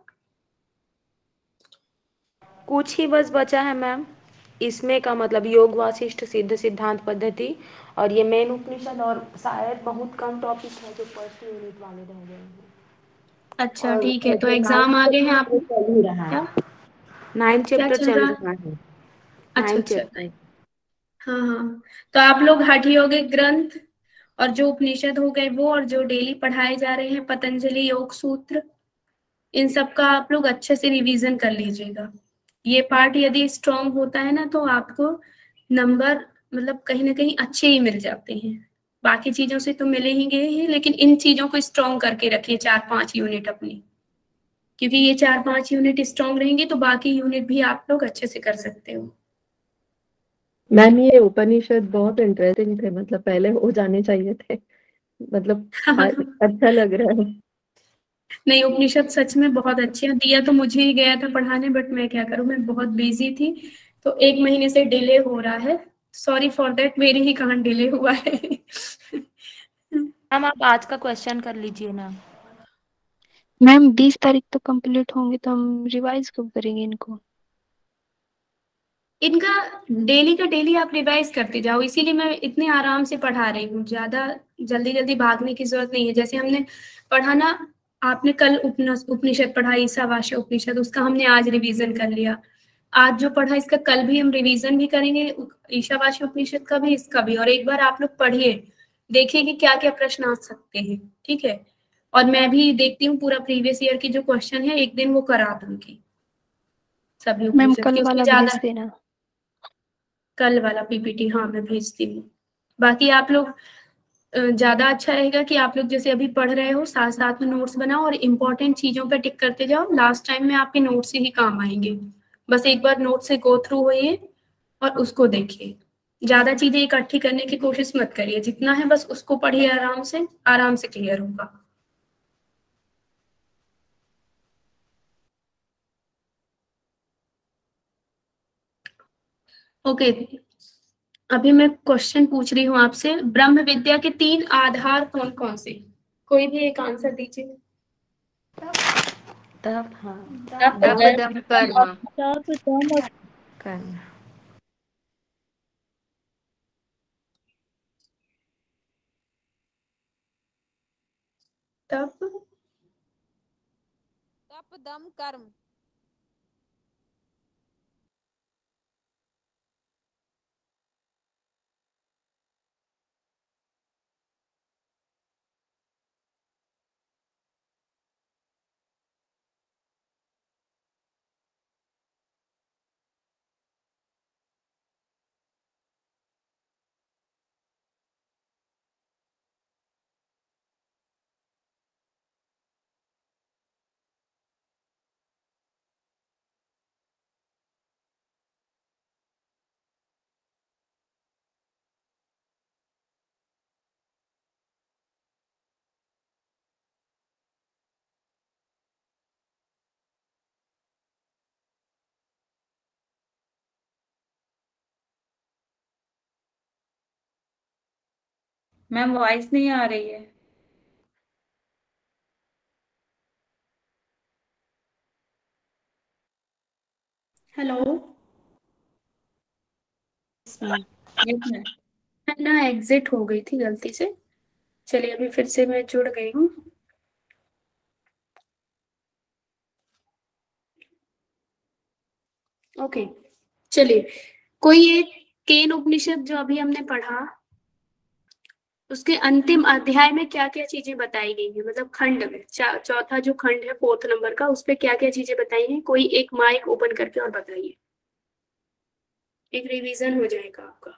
कुछ ही बस बचा है मैम, इसमें का मतलब योग वासिष्ठ सिद्ध सिद्धांत पद्धति और ये मेन उपनिषद, और शायद बहुत कम टॉपिक है जो फर्स्ट यूनिट वाले रह गए हैं। अच्छा ठीक है, तो एग्जाम आ गए हैं आप? चल ही रहा है, 9 चैप्टर चल रहा है। अच्छा अच्छा, हाँ हाँ, तो आप लोग हठ योगिक ग्रंथ और जो उपनिषद हो गए वो, और जो डेली पढ़ाए जा रहे हैं पतंजलि योग सूत्र, इन सब का आप लोग अच्छे से रिवीजन कर लीजिएगा। ये पार्ट यदि स्ट्रांग होता है ना तो आपको नंबर मतलब कहीं ना कहीं अच्छे ही मिल जाते हैं। बाकी चीजों से तो मिलेंगे ही, लेकिन इन चीजों को स्ट्रांग करके रखिए 4-5 यूनिट अपनी, क्योंकि ये 4-5 यूनिट स्ट्रांग रहेंगे तो बाकी यूनिट भी आप लोग अच्छे से कर सकते हो। मैम ये उपनिषद बहुत इंटरेस्टिंग थे, मतलब पहले हो जाने चाहिए थे, मतलब अच्छा लग रहा है। नहीं, उपनिषद सच में बहुत अच्छे हैं। दिया तो मुझे ही गया था पढ़ाने, बट मैं क्या करूं, मैं बहुत बिजी थी, तो 1 महीने से डिले हो रहा है। सॉरी फॉर दैट, मेरी ही कहाँ डिले हुआ है। मैम आप आज का क्वेश्चन कर लीजिए ना। मैम 20 तारीख तो कंप्लीट होंगे तो हम रिवाइज कब करेंगे इनको? इनका डेली का डेली आप रिवाइज करते जाओ, इसीलिए मैं इतने आराम से पढ़ा रही हूँ। ज्यादा जल्दी जल्दी भागने की जरूरत नहीं है। जैसे हमने पढ़ा ना, आपने कल उपनिषद पढ़ा, ईशावास्य उपनिषद, उसका हमने आज रिवीजन कर लिया। आज जो पढ़ा इसका कल भी हम रिवीजन भी करेंगे, ईशावास्य उपनिषद का भी, इसका भी। और एक बार आप लोग पढ़िए, देखिए कि क्या क्या प्रश्न आ सकते हैं, ठीक है। और मैं भी देखती हूँ पूरा प्रीवियस ईयर की जो क्वेश्चन है, एक दिन वो करा दूंगी सभी मैम उपनिषद कल की। उसमें वाला ज्यादा भेज देना। कल वाला पीपीटी, हाँ मैं भेजती हूँ। बाकी आप लोग ज्यादा अच्छा रहेगा कि आप लोग जैसे अभी पढ़ रहे हो, साथ साथ में नोट्स बनाओ और इम्पोर्टेंट चीजों पे टिक करते जाओ। लास्ट टाइम में आपके नोट्स से ही काम आएंगे। बस एक बार नोट से गो थ्रू होइए और उसको देखिए। ज्यादा चीजें इकट्ठी करने की कोशिश मत करिए, जितना है बस उसको पढ़िए, आराम से क्लियर होगा। ओके, अभी मैं क्वेश्चन पूछ रही हूँ आपसे। ब्रह्म विद्या के 3 आधार कौन कौन से? कोई भी एक आंसर दीजिए। तब हाँ तप, तप कर्म, दम कर्म कर्म। कर्म। तप, तप दम कर्म। मैम वॉइस नहीं आ रही है। हेलो, एक मिनट। मैं ना एग्जिट हो गई थी गलती से। चलिए अभी फिर से मैं जुड़ गई हूँ। ओके, चलिए। कोई एक केन उपनिषद जो अभी हमने पढ़ा, उसके अंतिम अध्याय में क्या क्या चीजें बताई गई है, मतलब खंड में, चौथा जो खंड है 4th नंबर का, उस पे क्या क्या चीजें बताई हैं? कोई एक माइक ओपन करके और बताइए, एक रिवीजन हो जाएगा आपका।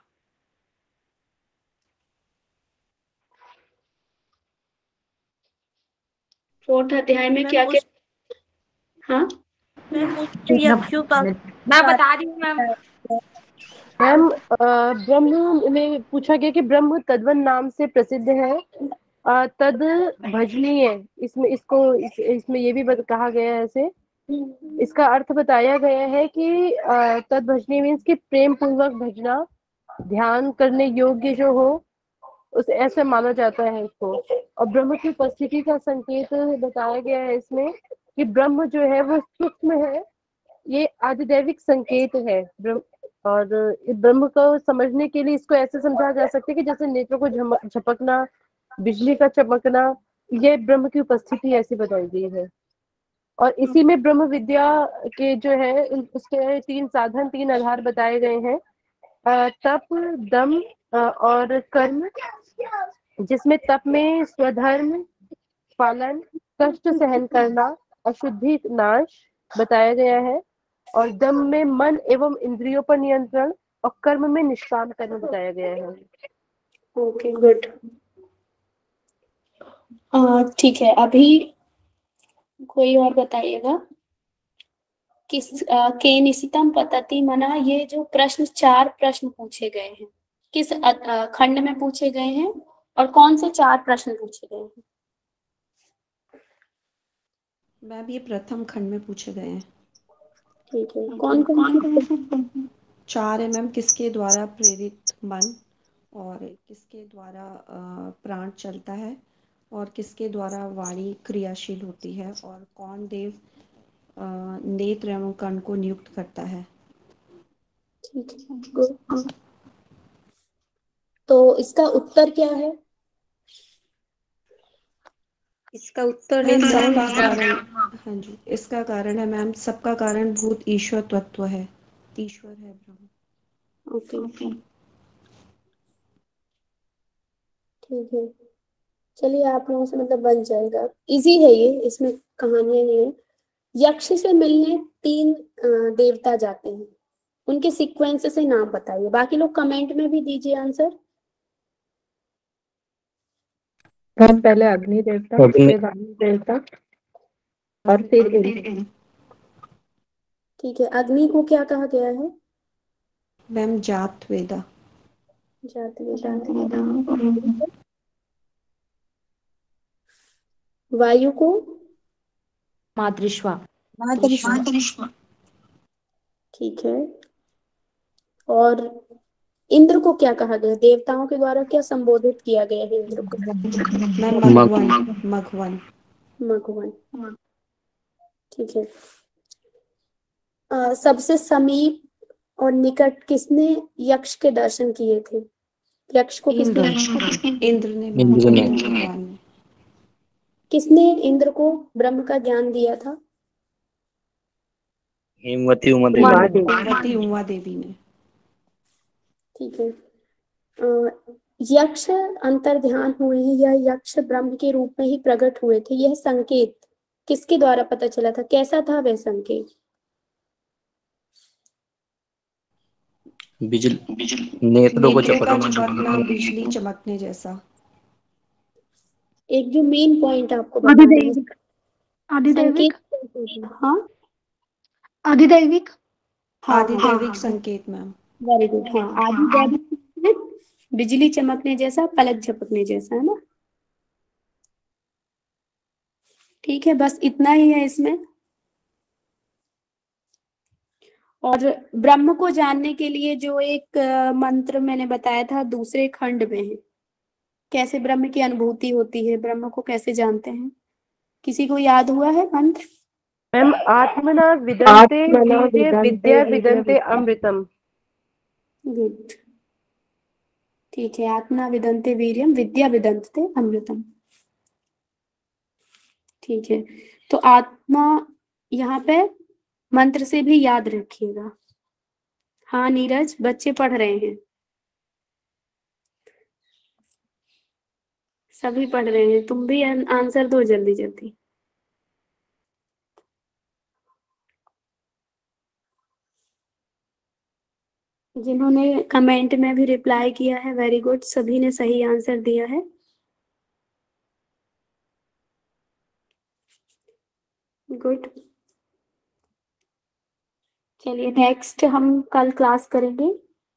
4th अध्याय में क्या क्या? हाँ, मैं बता रही हूँ मैम। मैम ब्रह्म में पूछा गया कि ब्रह्म तद्वन नाम से प्रसिद्ध है, तद भजनीय। इसमें ये भी कहा गया है ऐसे। इसका अर्थ बताया गया है कि तद भजनीय मीन्स कि प्रेम पूर्वक भजना, ध्यान करने योग्य जो हो, उस ऐसे माना जाता है इसको। और ब्रह्म की उपस्थिति का संकेत बताया गया है इसमें कि ब्रह्म जो है वो सूक्ष्म है, ये आधिदैविक संकेत है ब्रह्म। और इस ब्रह्म को समझने के लिए इसको ऐसे समझा जा सकता है कि जैसे नेत्रों को झपकना, बिजली का चमकना, ये ब्रह्म की उपस्थिति ऐसी बताई गई है। और इसी में ब्रह्म विद्या के जो है उसके 3 साधन, 3 आधार बताए गए हैं। तप, दम और कर्म, जिसमें तप में स्वधर्म पालन, कष्ट सहन करना, अशुद्धि नाश बताया गया है। और दम में मन एवं इंद्रियों पर नियंत्रण, और कर्म में निष्काम कर्म बताया गया है। Okay, good. ठीक है, अभी कोई और बताइएगा। किस केनिसितम पतति मना, ये जो प्रश्न 4 प्रश्न पूछे गए हैं, किस खंड में पूछे गए हैं? और कौन से 4 प्रश्न पूछे गए हैं? मैम ये प्रथम खंड में पूछे गए हैं। ठीक है, कौन कौन से? 4 है मैम। किसके द्वारा प्रेरित मन, और किसके द्वारा प्राण चलता है, और किसके द्वारा वाणी क्रियाशील होती है, और कौन देव नेत्र एवं कर्ण को नियुक्त करता है। ठीक है, good। तो इसका उत्तर क्या है? इसका उत्तर मैम है सबका कारण, हाँ जी, इसका कारण है मैम सबका कारण भूत ईश्वर तत्व है, ईश्वर है ब्रह्म। ओके, ठीक है। चलिए आप लोगों से मतलब बन जाएगा, इजी है ये, इसमें कहानियां नहीं है। यक्ष से मिलने 3 देवता जाते हैं, उनके सीक्वेंस से नाम बताइए। बाकी लोग कमेंट में भी दीजिए आंसर। हम पहले अग्नि देवता, फिर वायु देवता और फिर इंद्र। ठीक है, अग्नि को क्या कहा गया है? मैम जात वेदा। जात वेदा। वायु को? मातृश्वा। ठीक है, और इंद्र को क्या कहा गया? देवताओं के द्वारा क्या संबोधित किया गया है इंद्र को? मैम मघवन। मघवन। मघवन, ठीक है। सबसे समीप और निकट किसने यक्ष के दर्शन किए थे? यक्ष को किसने? इंद्र ने। भगवान ने। किसने इंद्र को ब्रह्म का ज्ञान दिया था? हेमवती उमा देवी ने। ठीक है। यक्ष अंतर्ध्यान हुए हैं या यक्ष ब्रह्म के रूप में ही प्रकट हुए थे, यह संकेत किसके द्वारा पता चला था? कैसा था वह संकेत? नेत्रों को चमकना, बिजली चमकने जैसा। एक जो मेन पॉइंट आपको बता रहे हैं, आदिदैविक। हाँ, आदिदैविक। आदिदैविक संकेत मैम। Very good. हाँ, आदिदैविक, बिजली चमकने जैसा, पलक झपकने जैसा, है ना? ठीक है, बस इतना ही है इसमें। और ब्रह्म को जानने के लिए जो एक मंत्र मैंने बताया था दूसरे खंड में है, कैसे ब्रह्म की अनुभूति होती है, ब्रह्म को कैसे जानते हैं, किसी को याद हुआ है मंत्र? मैम आत्मना विदन्ते वीर्ये विद्या विदन्ते अमृतम। गुड, ठीक है। आत्मना विदन्ते वीर्यम विद्या विदन्ते अमृतम। ठीक है, तो आत्मा यहाँ पे मंत्र से भी याद रखिएगा। हाँ नीरज, बच्चे पढ़ रहे हैं, सभी पढ़ रहे हैं, तुम भी आंसर दो जल्दी जल्दी। जिन्होंने कमेंट में भी रिप्लाई किया है, वेरी गुड, सभी ने सही आंसर दिया है। गुड, चलिए नेक्स्ट हम कल क्लास करेंगे।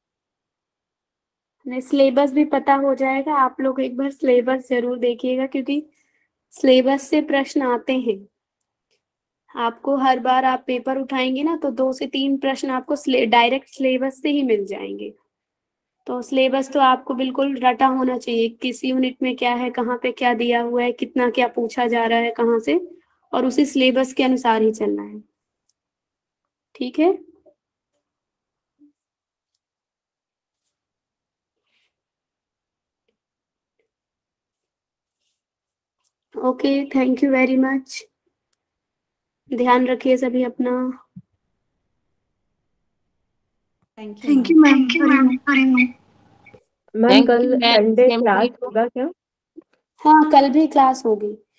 सिलेबस भी पता हो जाएगा, आप लोग एक बार सिलेबस जरूर देखिएगा, क्योंकि सिलेबस से प्रश्न आते हैं। आपको हर बार आप पेपर उठाएंगे ना, तो 2 से 3 प्रश्न आपको डायरेक्ट सिलेबस से ही मिल जाएंगे। तो सिलेबस तो आपको बिल्कुल रटा होना चाहिए, किस यूनिट में क्या है, कहाँ पे क्या दिया हुआ है, कितना क्या पूछा जा रहा है, कहाँ से, और उसी सिलेबस के अनुसार ही चलना है। ठीक है, okay, thank you very much. ध्यान रखिए सभी अपना। Thank you ma'am. मैम कल संडे क्लास होगा क्या? हाँ, कल भी क्लास होगी।